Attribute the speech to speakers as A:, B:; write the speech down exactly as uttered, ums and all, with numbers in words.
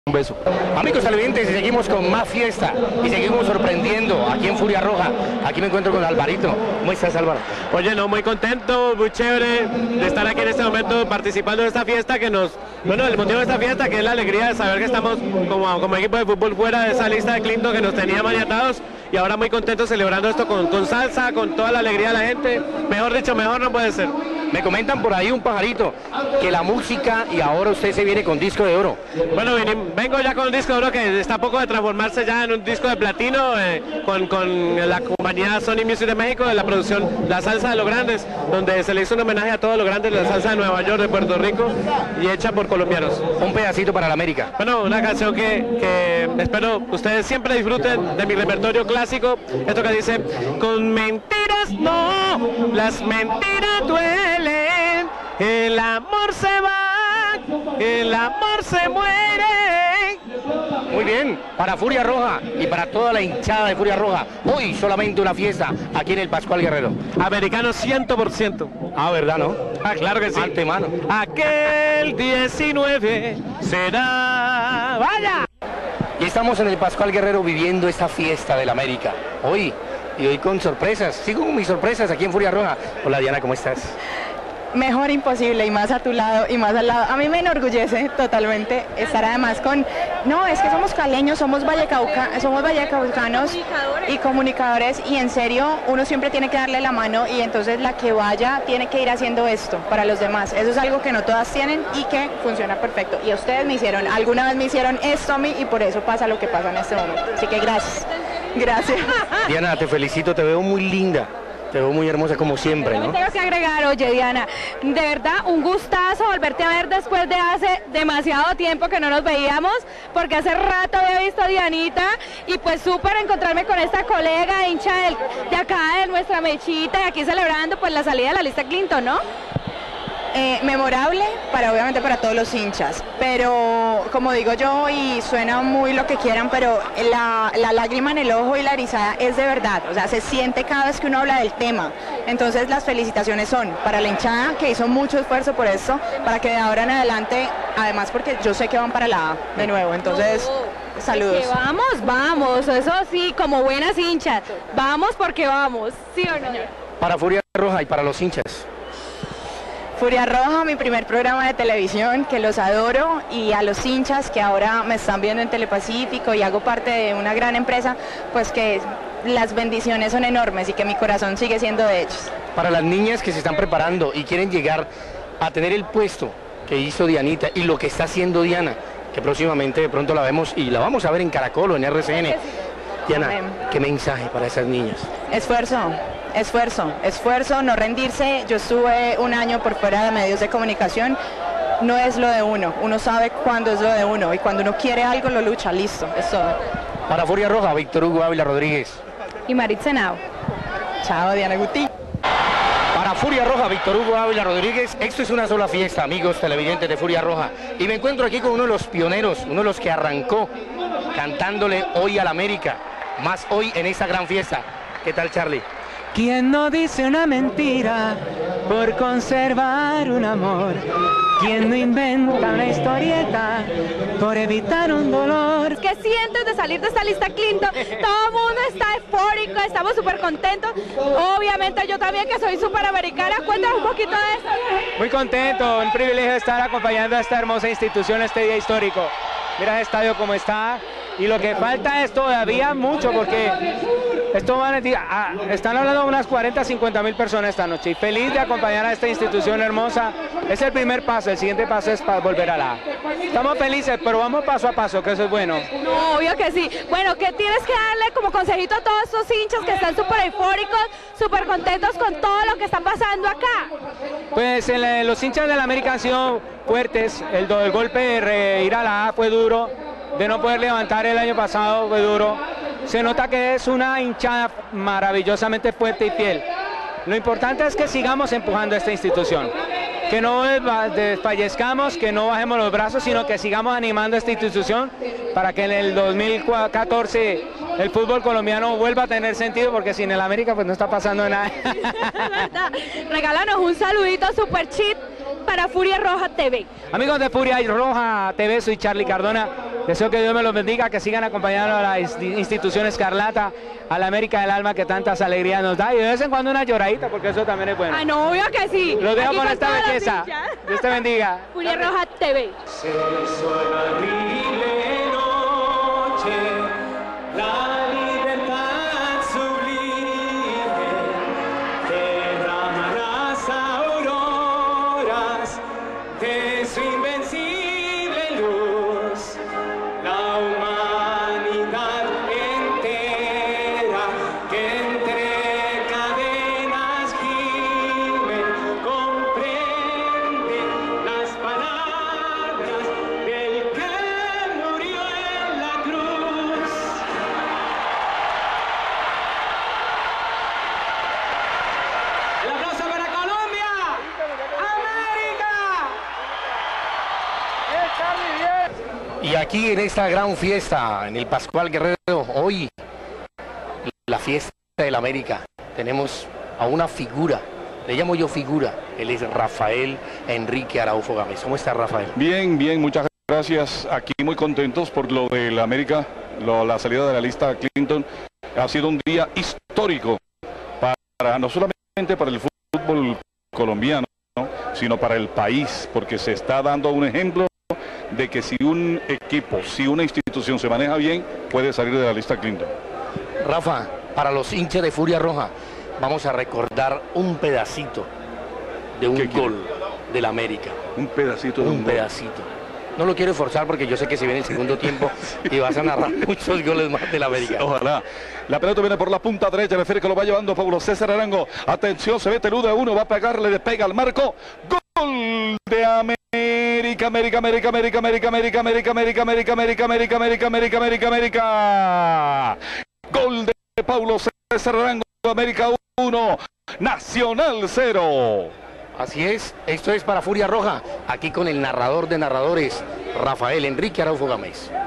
A: Un beso. Amigos televidentes, y seguimos con más fiesta y seguimos sorprendiendo aquí en Furia Roja. Aquí me encuentro con Alvarito. ¿Cómo estás, Álvaro?
B: Oye, no, muy contento, muy chévere de estar aquí en este momento participando de esta fiesta que nos... Bueno, el motivo de esta fiesta que es la alegría de saber que estamos como, como equipo de fútbol fuera de esa lista de Clinton que nos tenía maniatados y ahora muy contentos celebrando esto con, con salsa, con toda la alegría de la gente. Mejor dicho, mejor no puede ser.
A: Me comentan por ahí un pajarito que la música y ahora usted se viene con disco de oro.
B: Bueno, vengo ya con un disco de oro que está a poco de transformarse ya en un disco de platino eh, con, con la compañía Sony Music de México de la producción La Salsa de los Grandes, donde se le hizo un homenaje a todos los grandes de la salsa de Nueva York, de Puerto Rico y hecha por colombianos.
A: Un pedacito para la América.
B: Bueno, una canción que, que espero ustedes siempre disfruten de mi repertorio clásico, esto que dice: con mentiras no, las mentiras duelen. El amor se va, el amor se muere.
A: Muy bien, para Furia Roja y para toda la hinchada de Furia Roja, hoy solamente una fiesta aquí en el Pascual Guerrero.
B: Americano cien por ciento.
A: Ah, ¿verdad, no?
B: Ah, claro que sí.
A: Antemano.
B: Aquel diecinueve será... ¡Vaya!
A: Y estamos en el Pascual Guerrero viviendo esta fiesta del América. Hoy, y hoy con sorpresas. Sigo con mis sorpresas aquí en Furia Roja. Hola, Diana, ¿cómo estás?
C: Mejor imposible, y más a tu lado y más al lado. A mí me enorgullece totalmente estar además con... No, es que somos caleños, somos vallecauca, somos vallecaucanos y comunicadores, y en serio uno siempre tiene que darle la mano, y entonces la que vaya tiene que ir haciendo esto para los demás. Eso es algo que no todas tienen y que funciona perfecto. Y ustedes me hicieron, alguna vez me hicieron esto a mí, y por eso pasa lo que pasa en este momento. Así que gracias. Gracias.
A: Diana, te felicito, te veo muy linda. Te veo muy hermosa como siempre, ¿no?
D: Tengo que agregar, oye, Diana, de verdad un gustazo volverte a ver después de hace demasiado tiempo que no nos veíamos, porque hace rato había visto a Dianita, y pues súper encontrarme con esta colega hincha del, de acá de nuestra mechita, y aquí celebrando pues la salida de la lista Clinton, ¿no?
C: Eh, memorable para obviamente para todos los hinchas, pero como digo yo, y suena muy lo que quieran, pero la, la lágrima en el ojo y la erizada es de verdad, o sea, se siente cada vez que uno habla del tema. Entonces las felicitaciones son para la hinchada, que hizo mucho esfuerzo por esto, para que de ahora en adelante, además porque yo sé que van para la A de nuevo, entonces saludos.
D: Que vamos, vamos, eso sí, como buenas hinchas, vamos porque vamos, ¿sí o no?
A: Para Furia Roja y para los hinchas.
C: Furia Roja, mi primer programa de televisión, que los adoro, y a los hinchas que ahora me están viendo en Telepacífico y hago parte de una gran empresa, pues que las bendiciones son enormes y que mi corazón sigue siendo de ellos.
A: Para las niñas que se están preparando y quieren llegar a tener el puesto que hizo Dianita y lo que está haciendo Diana, que próximamente de pronto la vemos y la vamos a ver en Caracol o en R C N. Diana, ¿qué mensaje para esas niñas?
C: Esfuerzo, esfuerzo, esfuerzo, no rendirse. Yo estuve un año por fuera de medios de comunicación. No es lo de uno, uno sabe cuándo es lo de uno, y cuando uno quiere algo lo lucha, listo, es todo.
A: Para Furia Roja, Víctor Hugo Ávila Rodríguez.
D: Y Marit Senao.
C: Chao, Diana Guti.
A: Para Furia Roja, Víctor Hugo Ávila Rodríguez. Esto es una sola fiesta, amigos televidentes de Furia Roja. Y me encuentro aquí con uno de los pioneros, uno de los que arrancó cantándole Hoy a la América, más hoy en esta gran fiesta. ¿Qué tal, Charlie?
E: ¿Quién no dice una mentira por conservar un amor? ¿Quién no inventa una historieta por evitar un dolor?
D: ¿Qué sientes de salir de esta lista Clinton? Todo el mundo está eufórico, estamos súper contentos. Obviamente yo también, que soy súper americana. Cuéntanos un poquito de eso.
E: Muy contento, un privilegio estar acompañando a esta hermosa institución este día histórico. Mira el estadio como está, y lo que falta es todavía mucho, porque esto van a, ah, están hablando de unas cuarenta, cincuenta mil personas esta noche, y feliz de acompañar a esta institución hermosa. Es el primer paso, el siguiente paso es para volver a la A. Estamos felices, pero vamos paso a paso, que eso es bueno.
D: No, obvio que sí. Bueno, ¿qué tienes que darle como consejito a todos estos hinchas que están súper eufóricos, súper contentos con todo lo que está pasando acá?
E: Pues el, los hinchas de la América han sido fuertes. El, el golpe de re, ir a la A fue duro, de no poder levantar el año pasado fue duro. Se nota que es una hinchada maravillosamente fuerte y fiel. Lo importante es que sigamos empujando a esta institución, que no desfallezcamos, que no bajemos los brazos, sino que sigamos animando a esta institución para que en el dos mil catorce el fútbol colombiano vuelva a tener sentido, porque sin el América pues no está pasando nada.
D: Regálanos un saludito super cheat para Furia Roja T V.
E: Amigos de Furia Roja T V, soy Charlie Cardona. Deseo que Dios me los bendiga, que sigan acompañando a la institución Escarlata, a la América del Alma que tantas alegrías nos da y de vez en cuando una lloradita, porque eso también es bueno.
D: Ah, no, obvio que sí.
E: Los dejo
D: Aquí
E: con
D: con
E: esta
D: todas las
E: belleza.
D: hinchas.
E: Dios te bendiga.
D: Furia Roja T V.
F: La libertad sublime derrama las auroras de su invencible luz. La humanidad entera que entre cadenas gime comprende las palabras del que murió en la cruz. El aplauso para Colombia. ¡América!
A: Y aquí en esta gran fiesta, en el Pascual Guerrero, hoy, la fiesta del América, tenemos a una figura, le llamo yo figura, él es Rafael Enrique Araújo Gámez. ¿Cómo está, Rafael?
G: Bien, bien, muchas gracias. Aquí muy contentos por lo del América, lo, la salida de la lista Clinton. Ha sido un día histórico para no solamente para el fútbol colombiano, ¿no?, sino para el país, porque se está dando un ejemplo de que si un equipo, si una institución se maneja bien, puede salir de la lista Clinton.
A: Rafa, para los hinchas de Furia Roja, vamos a recordar un pedacito de un
G: ¿Qué
A: gol del América.
G: Un pedacito de un,
A: Un
G: gol.
A: pedacito. No lo quiero forzar porque yo sé que se viene el segundo tiempo y vas a narrar muchos goles más del América.
G: Ojalá. La pelota viene por la punta derecha, el que lo va llevando Paulo César Arango. Atención, se mete el uno a uno, va a pegarle, le pega al marco. Gol de América, América, América, América, América, América, América, América, América, América, América, América, América, América, América. Gol de Paulo César Arango, América uno, Nacional cero.
A: Así es, esto es para Furia Roja, aquí con el narrador de narradores, Rafael Enrique Araújo Gámez.